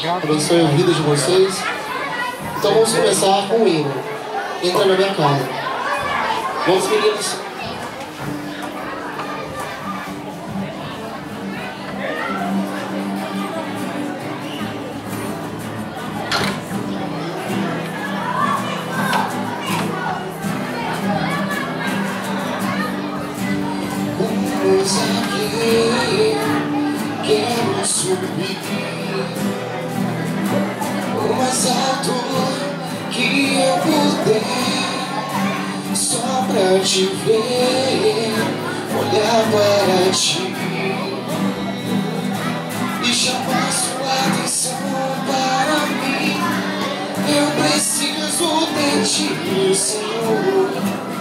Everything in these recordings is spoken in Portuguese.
abençoe a vida de vocês. Então vamos começar com o hino. Entra na minha casa. Vamos, meninos. Vamos aqui, quero subir o mais alto que eu puder, só pra te ver, olhar para ti e chamar sua atenção para mim. Eu preciso de ti, Senhor.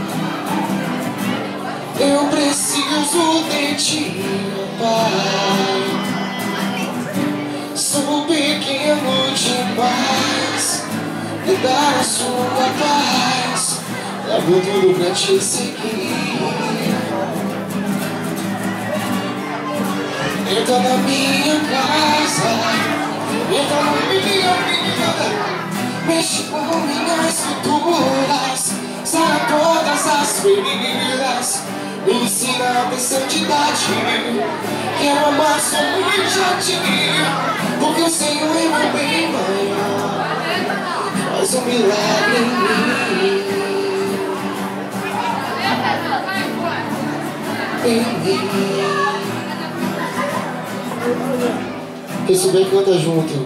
Eu preciso de ti, Pai. Sou pequeno demais, me dá a sua paz. Levo tudo pra te seguir. Entra na minha casa, entra na minha vida. Mexe com minhas estruturas, sara todas as feridas. Me ensina a ter santidade. Quero amar somente a ti, porque o Senhor é meu bem maior. Faz um milagre em mim, em mim. Quem souber canta junto.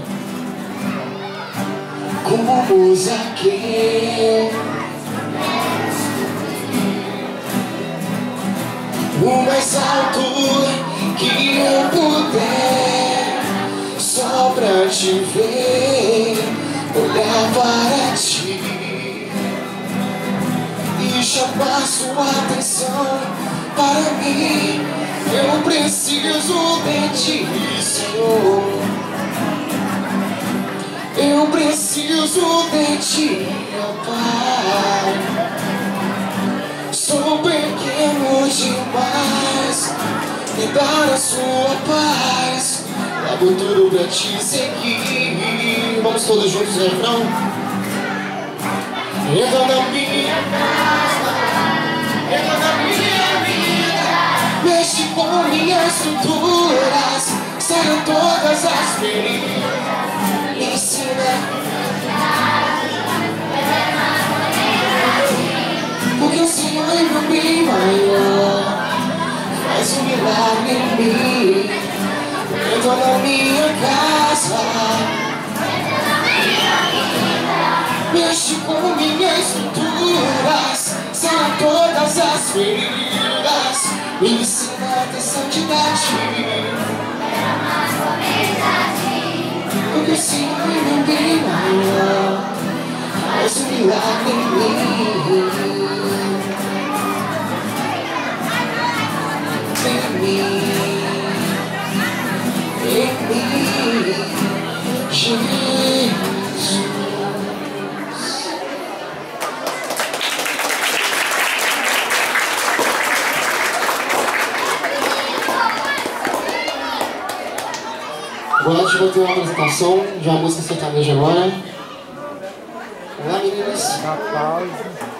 Como Zaqueu, o mais alto que eu puder, só pra te ver, olhar para ti e chamar sua atenção para mim. Eu preciso de ti, Senhor. Eu preciso de ti, meu Pai. Sou pequeno demais, me dá a sua paz. Levo tudo pra te seguir. Vamos todos juntos no refrão. Entra na minha casa, entra na minha vida. Mexe com minhas estruturas, sara todas as feridas. Me ensina, porque o Senhor é meu bem maior. Faz um milagre em mim. Entra na minha casa, mexe com minhas estruturas, sara todas as feridas. Me ensina a ter santidade, porque o Senhor é meu bem maior. Faz um milagre em mim, em mim, Jesus. Agora a gente vai ter uma apresentação de uma música sertaneja agora. Olá, meninas.